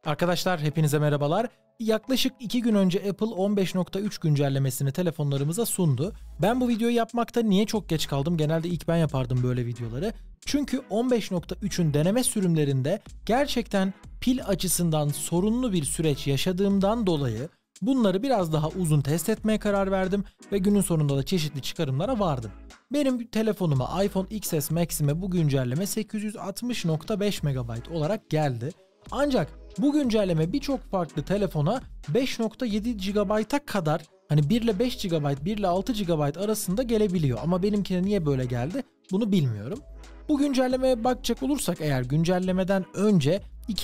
Arkadaşlar hepinize merhabalar. Yaklaşık 2 gün önce Apple 15.3 güncellemesini telefonlarımıza sundu. Ben bu videoyu yapmakta niye çok geç kaldım? Genelde ilk ben yapardım böyle videoları. Çünkü 15.3'ün deneme sürümlerinde gerçekten pil açısından sorunlu bir süreç yaşadığımdan dolayı bunları biraz daha uzun test etmeye karar verdim ve günün sonunda da çeşitli çıkarımlara vardım. Benim telefonuma iPhone XS Max'ime bu güncelleme 860.5 MB olarak geldi. Ancak bu güncelleme birçok farklı telefona 5.7 GB'a kadar, hani 1 ile 5 GB, 1 ile 6 GB arasında gelebiliyor. Ama benimkine niye böyle geldi bunu bilmiyorum. Bu güncellemeye bakacak olursak eğer güncellemeden önce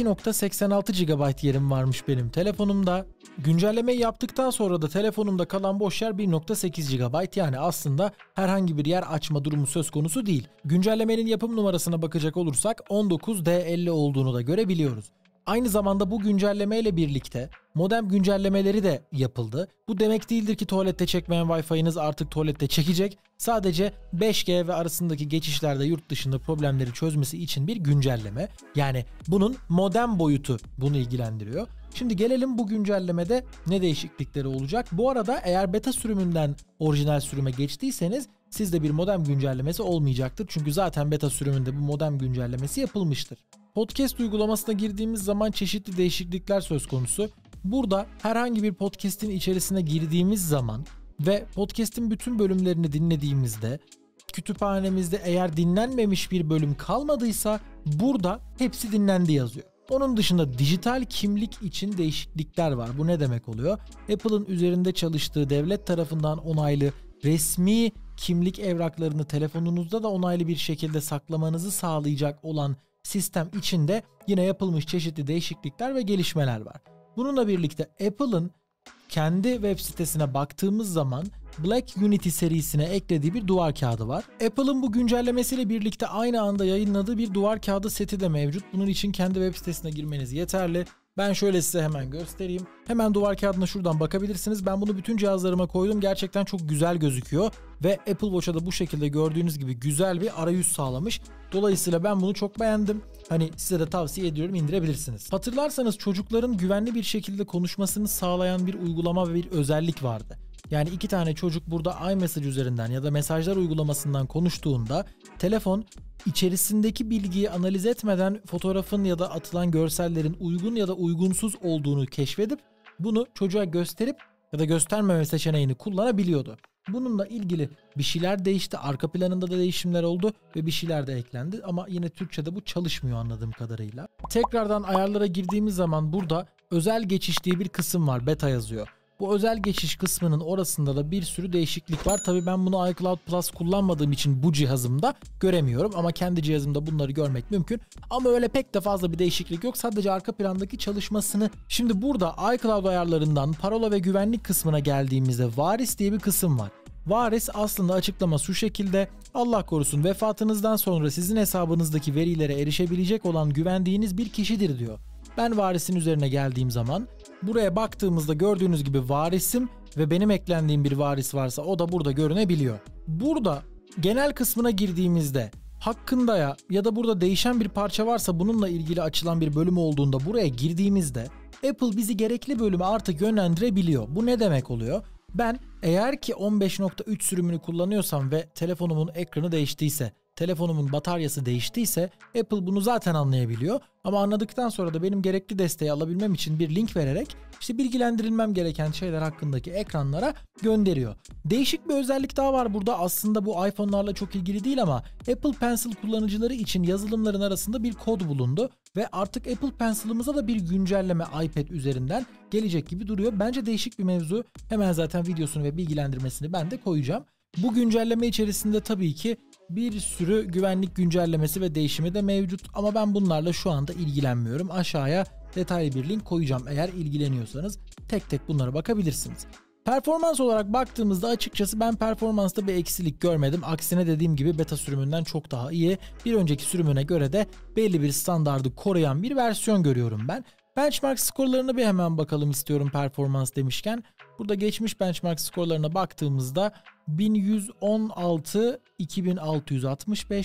2.86 GB yerim varmış benim telefonumda. Güncellemeyi yaptıktan sonra da telefonumda kalan boş yer 1.8 GB, yani aslında herhangi bir yer açma durumu söz konusu değil. Güncellemenin yapım numarasına bakacak olursak 19D50 olduğunu da görebiliyoruz. Aynı zamanda bu güncellemeyle birlikte modem güncellemeleri de yapıldı. Bu demek değildir ki tuvalette çekmeyen Wi-Fi'niz artık tuvalette çekecek. Sadece 5G ve arasındaki geçişlerde yurt dışında problemleri çözmesi için bir güncelleme. Yani bunun modem boyutu bunu ilgilendiriyor. Şimdi gelelim bu güncellemede ne değişiklikleri olacak. Bu arada eğer beta sürümünden orijinal sürüme geçtiyseniz sizde bir modem güncellemesi olmayacaktır. Çünkü zaten beta sürümünde bu modem güncellemesi yapılmıştır. Podcast uygulamasına girdiğimiz zaman çeşitli değişiklikler söz konusu. Burada herhangi bir podcast'in içerisine girdiğimiz zaman ve podcast'in bütün bölümlerini dinlediğimizde kütüphanemizde eğer dinlenmemiş bir bölüm kalmadıysa burada hepsi dinlendi yazıyor. Onun dışında dijital kimlik için değişiklikler var. Bu ne demek oluyor? Apple'ın üzerinde çalıştığı devlet tarafından onaylı resmi kimlik evraklarını telefonunuzda da onaylı bir şekilde saklamanızı sağlayacak olan sistem içinde yine yapılmış çeşitli değişiklikler ve gelişmeler var. Bununla birlikte Apple'ın kendi web sitesine baktığımız zaman Black Unity serisine eklediği bir duvar kağıdı var. Apple'ın bu güncellemesiyle birlikte aynı anda yayınladığı bir duvar kağıdı seti de mevcut. Bunun için kendi web sitesine girmeniz yeterli. Ben şöyle size hemen göstereyim. Hemen duvar kağıdına şuradan bakabilirsiniz. Ben bunu bütün cihazlarıma koydum. Gerçekten çok güzel gözüküyor. Ve Apple Watch'a da bu şekilde gördüğünüz gibi güzel bir arayüz sağlamış. Dolayısıyla ben bunu çok beğendim. Hani size de tavsiye ediyorum, indirebilirsiniz. Hatırlarsanız çocukların güvenli bir şekilde konuşmasını sağlayan bir uygulama ve bir özellik vardı. Yani iki tane çocuk burada iMessage üzerinden ya da mesajlar uygulamasından konuştuğunda telefon içerisindeki bilgiyi analiz etmeden fotoğrafın ya da atılan görsellerin uygun ya da uygunsuz olduğunu keşfedip bunu çocuğa gösterip ya da göstermeme seçeneğini kullanabiliyordu. Bununla ilgili bir şeyler değişti. Arka planında da değişimler oldu ve bir şeyler de eklendi ama yine Türkçe'de bu çalışmıyor anladığım kadarıyla. Tekrardan ayarlara girdiğimiz zaman burada özel geçiş diye bir kısım var. Beta yazıyor. Bu özel geçiş kısmının orasında da bir sürü değişiklik var. Tabii ben bunu iCloud Plus kullanmadığım için bu cihazımda göremiyorum ama kendi cihazımda bunları görmek mümkün. Ama öyle pek de fazla bir değişiklik yok. Sadece arka plandaki çalışmasını. Şimdi burada iCloud ayarlarından parola ve güvenlik kısmına geldiğimizde varis diye bir kısım var. Varis aslında açıklama şu şekilde: Allah korusun vefatınızdan sonra sizin hesabınızdaki verilere erişebilecek olan güvendiğiniz bir kişidir diyor. Ben varisin üzerine geldiğim zaman buraya baktığımızda gördüğünüz gibi varisim ve benim eklendiğim bir varis varsa o da burada görünebiliyor. Burada genel kısmına girdiğimizde hakkında ya da burada değişen bir parça varsa bununla ilgili açılan bir bölüm olduğunda buraya girdiğimizde Apple bizi gerekli bölüme artık yönlendirebiliyor. Bu ne demek oluyor? Ben eğer ki 15.3 sürümünü kullanıyorsam ve telefonumun ekranı değiştiyse, telefonumun bataryası değiştiyse Apple bunu zaten anlayabiliyor. Ama anladıktan sonra da benim gerekli desteği alabilmem için bir link vererek işte bilgilendirilmem gereken şeyler hakkındaki ekranlara gönderiyor. Değişik bir özellik daha var burada. Aslında bu iPhone'larla çok ilgili değil ama Apple Pencil kullanıcıları için yazılımların arasında bir kod bulundu ve artık Apple Pencil'ımıza da bir güncelleme iPad üzerinden gelecek gibi duruyor. Bence değişik bir mevzu. Hemen zaten videosunu ve bilgilendirmesini ben de koyacağım. Bu güncelleme içerisinde tabii ki bir sürü güvenlik güncellemesi ve değişimi de mevcut ama ben bunlarla şu anda ilgilenmiyorum. Aşağıya detaylı bir link koyacağım. Eğer ilgileniyorsanız tek tek bunlara bakabilirsiniz. Performans olarak baktığımızda açıkçası ben performansta bir eksilik görmedim. Aksine dediğim gibi beta sürümünden çok daha iyi. Bir önceki sürümüne göre de belli bir standardı koruyan bir versiyon görüyorum ben. Benchmark skorlarına bir hemen bakalım istiyorum performans demişken. Burada geçmiş benchmark skorlarına baktığımızda 1116, 2665,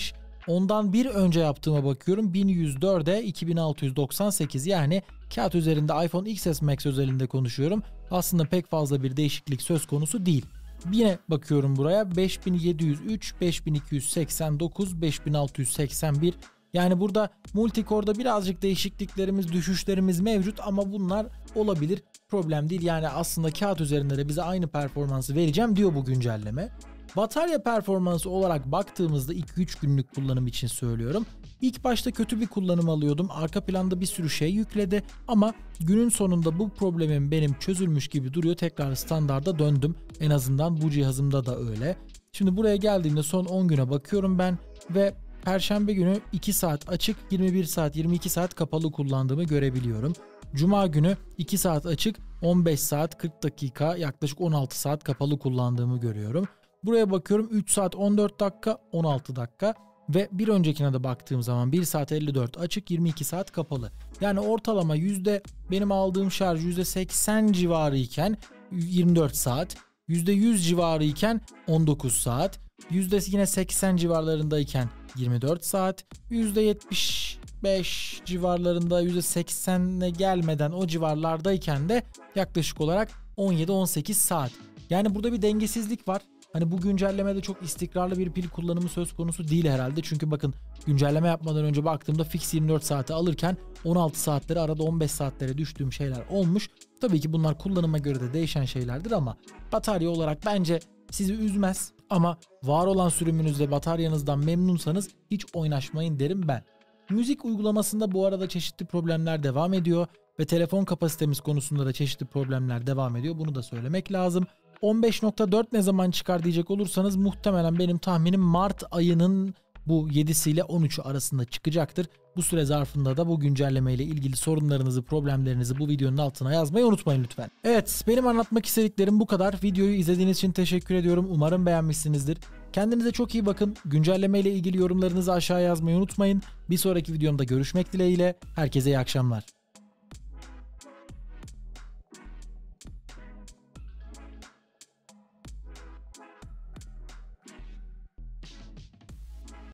ondan bir önce yaptığıma bakıyorum. 1104'e 2698, yani kağıt üzerinde iPhone XS Max özelinde konuşuyorum. Aslında pek fazla bir değişiklik söz konusu değil. Yine bakıyorum buraya 5703, 5289, 5681. Yani burada multicore'da birazcık değişikliklerimiz, düşüşlerimiz mevcut ama bunlar olabilir. Problem değil. Yani aslında kağıt üzerinde de bize aynı performansı vereceğim diyor bu güncelleme. Batarya performansı olarak baktığımızda 2-3 günlük kullanım için söylüyorum. İlk başta kötü bir kullanım alıyordum. Arka planda bir sürü şey yükledi ama günün sonunda bu problemim benim çözülmüş gibi duruyor. Tekrar standarda döndüm. En azından bu cihazımda da öyle. Şimdi buraya geldiğimde son 10 güne bakıyorum ben ve Perşembe günü 2 saat açık, 21 saat, 22 saat kapalı kullandığımı görebiliyorum. Cuma günü 2 saat açık, 15 saat, 40 dakika, yaklaşık 16 saat kapalı kullandığımı görüyorum. Buraya bakıyorum 3 saat 14 dakika, 16 dakika ve bir öncekine de baktığım zaman 1 saat 54 açık, 22 saat kapalı. Yani ortalama benim aldığım şarj %80 civarı iken 24 saat, %100 civarı iken 19 saat, yine 80 civarlarındayken 24 saat, %75 civarlarında, %80'e gelmeden o civarlardayken de yaklaşık olarak 17-18 saat. Yani burada bir dengesizlik var. Hani bu güncellemede çok istikrarlı bir pil kullanımı söz konusu değil herhalde. Çünkü bakın, güncelleme yapmadan önce baktığımda fix 24 saati alırken 16 saatleri, arada 15 saatlere düştüğüm şeyler olmuş. Tabii ki bunlar kullanıma göre de değişen şeylerdir ama batarya olarak bence sizi üzmez. Ama var olan sürümünüzde bataryanızdan memnunsanız hiç oynaşmayın derim ben. Müzik uygulamasında bu arada çeşitli problemler devam ediyor ve telefon kapasitemiz konusunda da çeşitli problemler devam ediyor. Bunu da söylemek lazım. 15.4 ne zaman çıkar diyecek olursanız, muhtemelen benim tahminim Mart ayının bu 7'si ile 13'ü arasında çıkacaktır. Bu süre zarfında da bu güncelleme ile ilgili sorunlarınızı, problemlerinizi bu videonun altına yazmayı unutmayın lütfen. Evet, benim anlatmak istediklerim bu kadar. Videoyu izlediğiniz için teşekkür ediyorum. Umarım beğenmişsinizdir. Kendinize çok iyi bakın. Güncelleme ile ilgili yorumlarınızı aşağıya yazmayı unutmayın. Bir sonraki videomda görüşmek dileğiyle. Herkese iyi akşamlar.